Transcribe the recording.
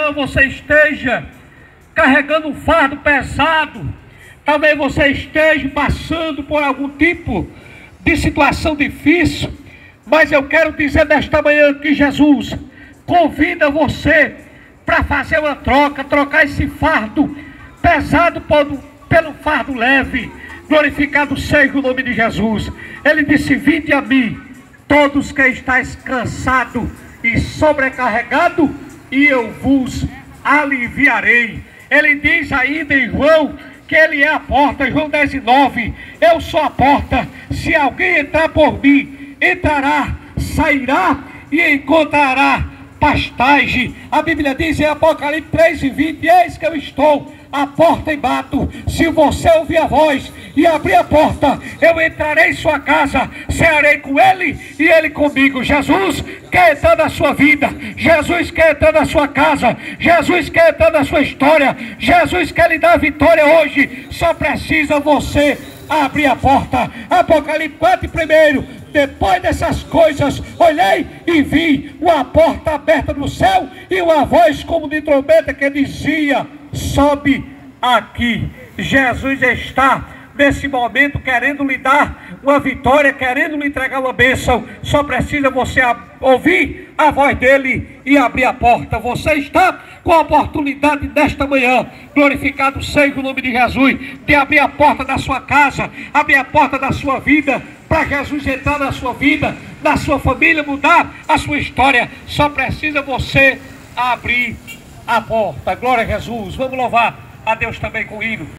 manhã você esteja carregando um fardo pesado, talvez você esteja passando por algum tipo de situação difícil, mas eu quero dizer nesta manhã que Jesus convida você para fazer uma troca, trocar esse fardo pesado pelo fardo leve. Glorificado seja o nome de Jesus. Ele disse: vinde a mim, todos que estáis cansados e sobrecarregados, e eu vos aliviarei. Ele diz ainda em João que ele é a porta, João 10:9, eu sou a porta, se alguém entrar por mim, entrará, sairá e encontrará pastagem. A Bíblia diz em Apocalipse 3:20, eis que eu estou à porta e bato. Se você ouvir a voz e abrir a porta, eu entrarei em sua casa, cearei com ele e ele comigo. Jesus quer entrar na sua vida, Jesus quer entrar na sua casa, Jesus quer entrar na sua história, Jesus quer lhe dar vitória hoje. Só precisa você abrir a porta. Apocalipse 4:1, depois dessas coisas, olhei e vi uma porta aberta no céu e uma voz como de trombeta que dizia: sobe aqui. Jesus está nesse momento querendo lhe dar uma vitória, querendo lhe entregar uma bênção. Só precisa você ouvir a voz dele e abrir a porta. Você está com a oportunidade nesta manhã, glorificado seja o nome de Jesus, de abrir a porta da sua casa, abrir a porta da sua vida, para Jesus entrar na sua vida, na sua família, mudar a sua história. Só precisa você abrir a porta. Glória a Jesus. Vamos louvar a Deus também com o hino.